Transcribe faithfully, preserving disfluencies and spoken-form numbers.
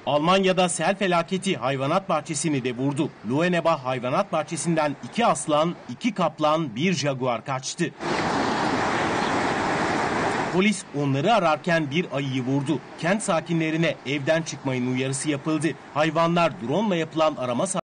Almanya'da sel felaketi hayvanat bahçesini de vurdu. Luenebach hayvanat bahçesinden iki aslan, iki kaplan, bir jaguar kaçtı. Polis onları ararken bir ayıyı vurdu. Kent sakinlerine evden çıkmayın uyarısı yapıldı. Hayvanlar drone'la yapılan arama